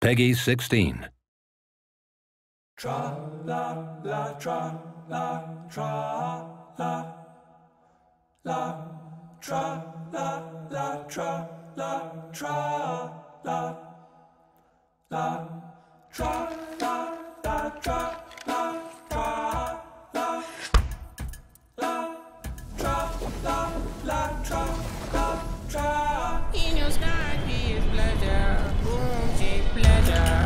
Peggy 16. Tra la la tra la tra la la tra la la tra la tra la la tra la la tra la tra la la tra la la tra la tra. In your sky is pleasure, boom, take pleasure.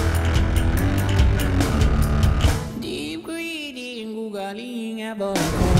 Deep greedy and googling about